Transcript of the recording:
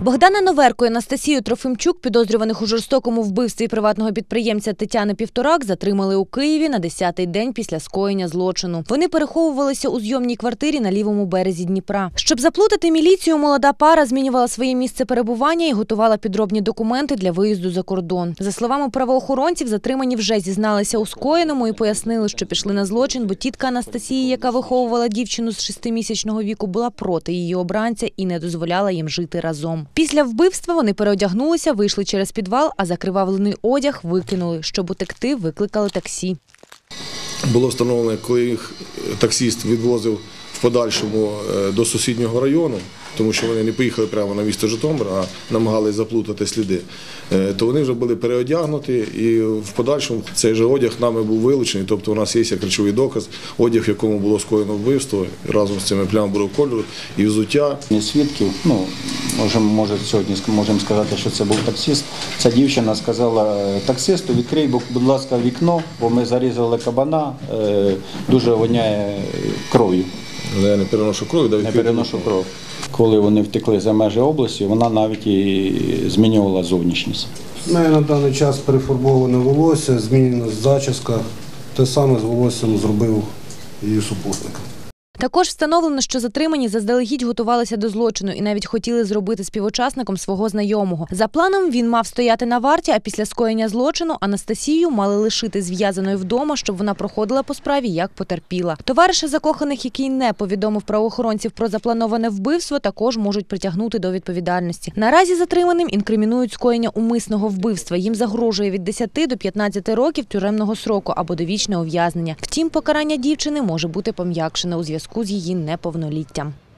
Богдана Новерко і Анастасію Трофимчук, підозрюваних у жорстокому вбивстві приватного підприємця Тетяни Півторак, затримали у Києві на 10-й день після скоєння злочину. Вони переховувалися у зйомній квартирі на лівому березі Дніпра. Щоб заплутати міліцію, молода пара змінювала своє місце перебування і готувала підробні документи для виїзду за кордон. За словами правоохоронців, затримані вже зізналися у скоєному і пояснили, що пішли на злочин, бо тітка Анастасії, яка виховувала дівчину з 6-місячного віку, була проти її обранця і не дозволяла їм жити разом. Після вбивства вони переодягнулися, вийшли через підвал, а закривавлений одяг викинули. Щоб утекти, викликали таксі. Було встановлено, коли їх таксист відвозив в подальшому до сусіднього району, тому що вони не поїхали прямо на місто Житомир, а намагалися заплутати сліди, то вони вже були переодягнуті і в подальшому цей же одяг нами був вилучений, тобто у нас є як речовий доказ, одяг, в якому було скоєно вбивство, разом з цими плямами бурого кольору і взуття. Свідків, сьогодні можемо сказати, що це був таксист. Ця дівчина сказала таксисту: відкрий, будь ласка, вікно, бо ми зарізали кабана, дуже воняє кров'ю. Я не переношу кров, не переношу кров. Коли вони втекли за межі області, вона навіть і змінювала зовнішність. У мене на даний час перефарбоване волосся, змінена зачіска. Те саме з волоссям зробив її супутник. Також встановлено, що затримані заздалегідь готувалися до злочину і навіть хотіли зробити співучасником свого знайомого. За планом він мав стояти на варті, а після скоєння злочину Анастасію мали лишити зв'язаною вдома, щоб вона проходила по справі як потерпіла. Товариша закоханих, який не повідомив правоохоронців про заплановане вбивство, також можуть притягнути до відповідальності. Наразі затриманим інкримінують скоєння умисного вбивства. Їм загрожує від 10 до 15 років тюремного сроку або довічне ув'язнення. Втім, покарання дівчини може бути пом'якшене у зв'язку з її неповноліттям.